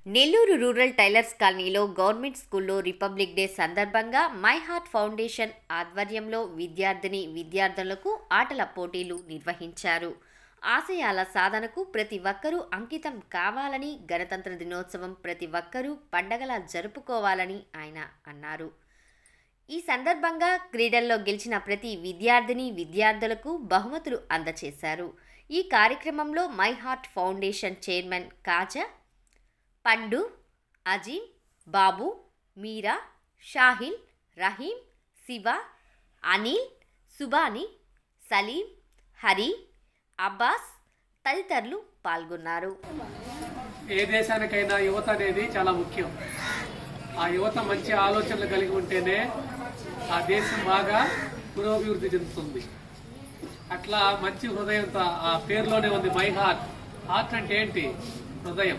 Nellore rural tailors కాలనీలో government స్కూల్లో republic day సందర్భంగా మై హార్ట్ ఫౌండేషన్ ఆధ్వర్యంలో విద్యార్థులకు ఆటల పోటీలు నిర్వహించారు. ఆశయాల సాధనకు ప్రతి ఒక్కరూ అంకితం కావాలని, గణతంత్ర దినోత్సవం ప్రతి ఒక్కరూ పండగలా జరుపుకోవాలని ఆయన అన్నారు. ఈ సందర్భంగా క్రీడల్లో గెలిచిన ప్రతి విద్యార్థులకు బహుమతులు అందజేశారు. ఈ కార్యక్రమంలో my heart foundation chairman Kaja, Pandu, Azeem, బాబు, మీరా, షాహిల్, రహీం, శివ, అనిల్, సుబాని, సలీం, హరి, అబ్బాస్ తదితరులు పాల్గొన్నారు. ఏ దేశానికైనా యువత అనేది చాలా ముఖ్యం. ఆ యువత మంచి ఆలోచనలు కలిగి ఉంటేనే ఆ దేశం బాగా పురోభివృద్ధి చెందుతుంది. అట్లా మంచి హృదయంతో ఆ పేరులోనే ఉంది మై హార్ట్. హార్ట్ అంటే ఏంటి? హృదయం.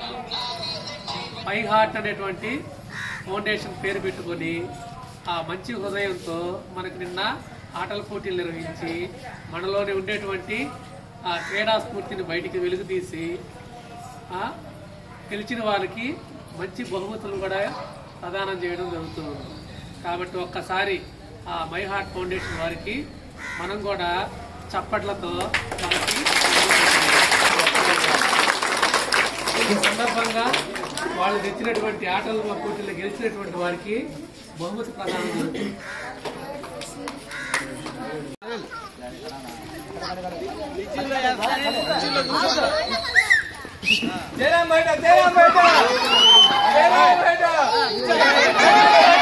మై హార్ట్ అనేటువంటి ఫౌండేషన్ పేరు పెట్టుకొని ఆ మంచి హృదయంతో మనకు నిన్న ఆటల పోటీలు నిర్వహించి మనలోనే ఉండేటువంటి ఆ క్రీడా స్ఫూర్తిని బయటికి వెలుగుతీసి గెలిచిన వారికి మంచి బహుమతులు కూడా ప్రదానం చేయడం జరుగుతుంది. కాబట్టి ఒక్కసారి ఆ మై హార్ట్ ఫౌండేషన్ వారికి మనం కూడా చప్పట్లతో మనకి ఈ సందర్భంగా వాళ్ళు తెచ్చినటువంటి ఆటల పోటీల్లో గెలిచినటువంటి వారికి బహుమతి ప్రదానం జరుగుతుంది. జయరాం బయట